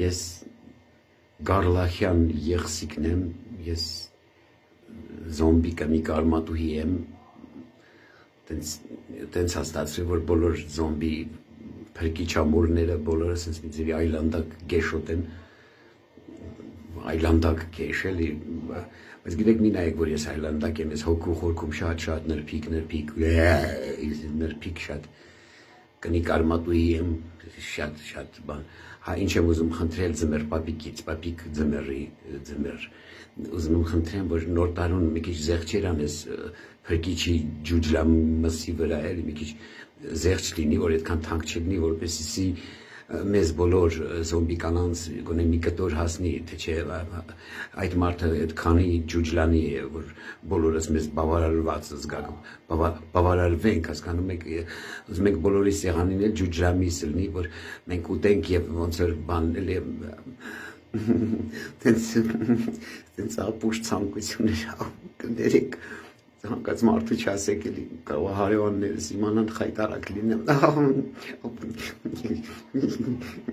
Ես Գարլախյան եղսիկն եմ, ես զոմբի կմի կարմատուհի եմ, տենց հաստացրի, որ բոլոր զոմբի փրկիչ ամորները, բոլորը սենց մի ձևի այլանդակ գեշոտ են, այլանդակ գեշ էլի, բայց գիտեք մի նայեք, որ ես այլանդակ եմ, ես հոգու խորքում շատ նրբիկ, շատ կնի կարմատուհի եմ, շատ բան, հա ինչ եմ ուզում խնդրել ձմեր պապիկից, պապիկ ձմեր, ուզում եմ խնդրեմ, որ նոր տարուն մի քիչ զեղչեր անես փրկիչի ջուջլամսի վրա էլի, մի քիչ զեղչ լինի, որ այդքան թանկ չլինի, որպեսզի մեզ բոլոր զոմբի կանանց գոնե մի կտոր հասնի, թե չէ այդ մարդը այդքանի ջուջլանի է, որ բոլորս մեզ բավարարված զգանք, բավարարվենք, հասկանում եք, ուզում ենք բոլորի սեղանին էլ ջուջլամիս լինի, որ մենք ուտենք եւ ոնց որ բան էլի տենց ապուշ ցանկություններ կներեք Հանկած մարդու չասեք էլի, կարող հարևաններս իմանան խայտարակ լինեմ։